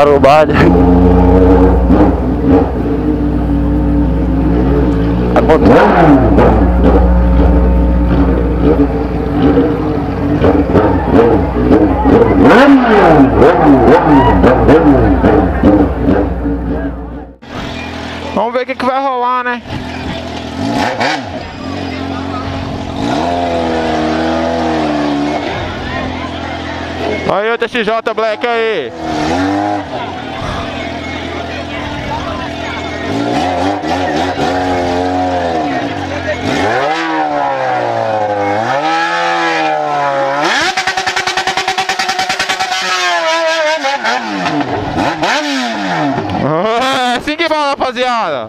pararam o baile. Vamos ver o que vai rolar, né? Aí o TXJ Black aí. Assim que fala, rapaziada.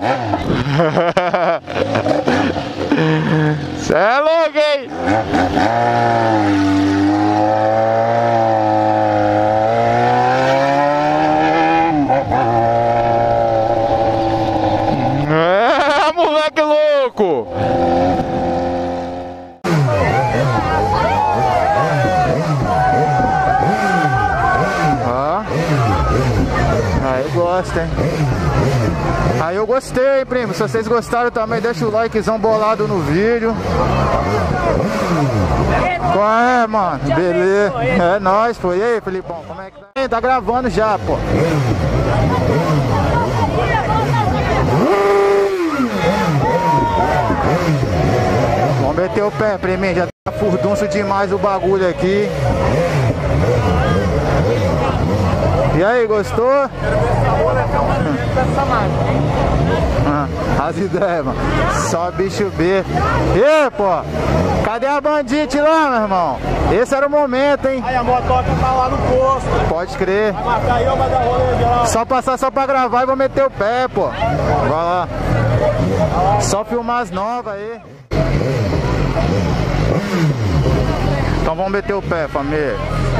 Cê é louco, hein? É, moleque louco. Aí gosta, hein? Aí eu gostei, primo. Se vocês gostaram também, deixa o likezão bolado no vídeo. Qual é, mano? Beleza. É nóis, pô. E aí, Felipão? Como é que tá? Tá gravando já, pô. Vamos meter o pé, priminho. Já tá furdunço demais o bagulho aqui. E aí, gostou? As ideias, mano. Só bicho B. E pô, cadê a bandite lá, meu irmão? Esse era o momento, hein? Aí a motoca tá lá no posto. Pode crer. Vai marcar aí ou vai dar rolê geral? Só passar só pra gravar e vou meter o pé, pô. Vai lá. Só filmar as novas aí. Então vamos meter o pé, família.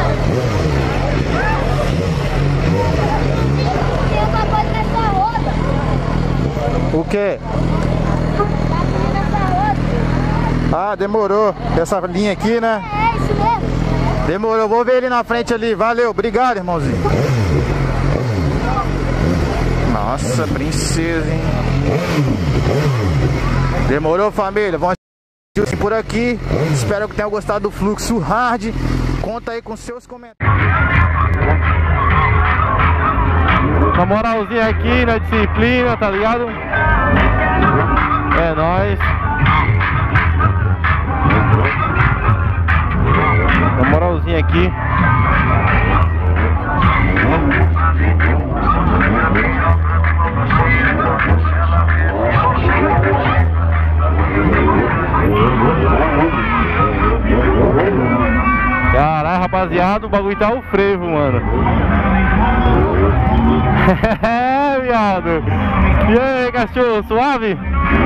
O quê? Ah, demorou. Essa linha aqui, né? É isso mesmo. Demorou, vou ver ele na frente ali. Valeu, obrigado, irmãozinho. Nossa, princesa, hein? Demorou, família. Vamos assistir por aqui. Espero que tenham gostado do fluxo hard. Conta aí com seus comentários. Uma moralzinha aqui na disciplina, tá ligado? É nóis. Uma moralzinha aqui. Caralho, rapaziada, o bagulho tá o frevo, mano. É, viado. E aí, cachorro, suave?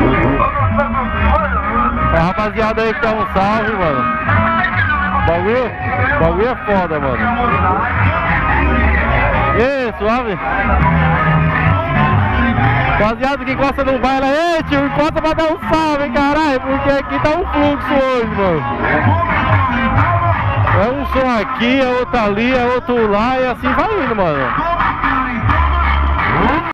A rapaziada aí que dá um salve, mano. Bagulho é foda, mano. E aí, suave? Rapaziada que gosta do baile aí, tio, encosta pra dar um salve, hein, caralho, porque aqui tá um fluxo hoje, mano. É um som aqui, é outro ali, é outro lá e assim vai indo, mano.